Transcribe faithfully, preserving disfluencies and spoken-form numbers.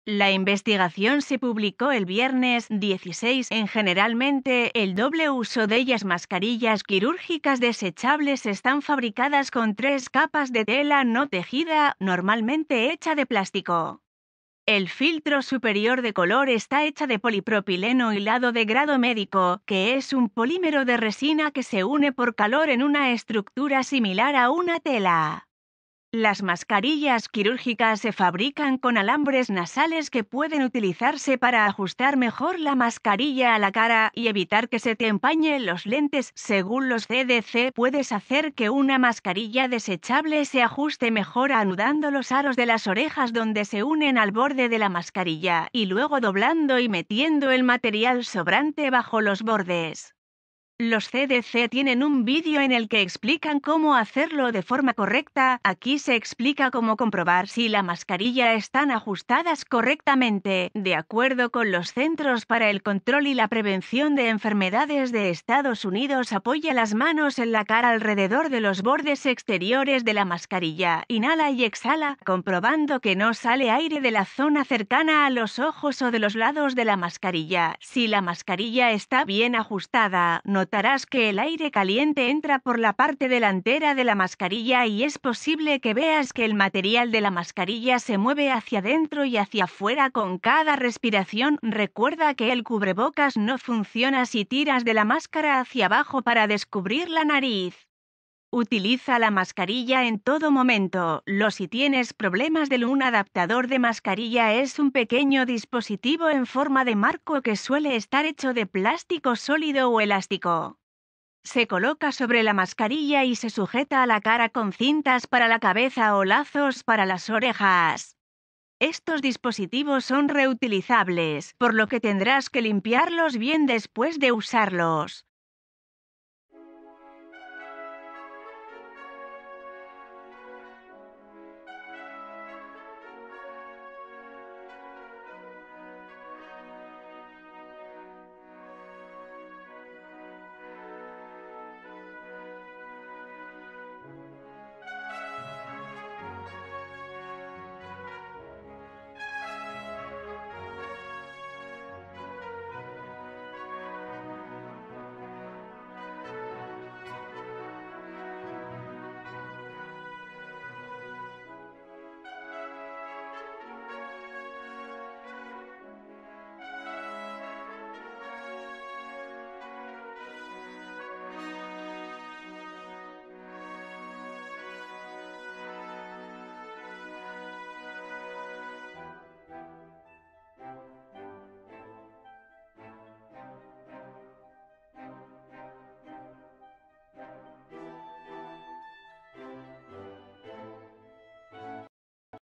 La investigación se publicó el viernes dieciséis en Generalmente el doble uso de ellas. Mascarillas quirúrgicas desechables están fabricadas con tres capas de tela no tejida, normalmente hecha de plástico. El filtro superior de color está hecha de polipropileno hilado de grado médico, que es un polímero de resina que se une por calor en una estructura similar a una tela. Las mascarillas quirúrgicas se fabrican con alambres nasales que pueden utilizarse para ajustar mejor la mascarilla a la cara y evitar que se te empañen los lentes. Según los C D C, puedes hacer que una mascarilla desechable se ajuste mejor anudando los aros de las orejas donde se unen al borde de la mascarilla y luego doblando y metiendo el material sobrante bajo los bordes. Los C D C tienen un vídeo en el que explican cómo hacerlo de forma correcta. Aquí se explica cómo comprobar si la mascarilla están ajustadas correctamente. De acuerdo con los Centros para el Control y la Prevención de Enfermedades de Estados Unidos, apoya las manos en la cara alrededor de los bordes exteriores de la mascarilla. Inhala y exhala, comprobando que no sale aire de la zona cercana a los ojos o de los lados de la mascarilla. Si la mascarilla está bien ajustada, no notarás que el aire caliente entra por la parte delantera de la mascarilla y es posible que veas que el material de la mascarilla se mueve hacia adentro y hacia afuera con cada respiración. Recuerda que el cubrebocas no funciona si tiras de la máscara hacia abajo para descubrir la nariz. Utiliza la mascarilla en todo momento. Lo si tienes problemas de un adaptador de mascarilla es un pequeño dispositivo en forma de marco que suele estar hecho de plástico sólido o elástico. Se coloca sobre la mascarilla y se sujeta a la cara con cintas para la cabeza o lazos para las orejas. Estos dispositivos son reutilizables, por lo que tendrás que limpiarlos bien después de usarlos.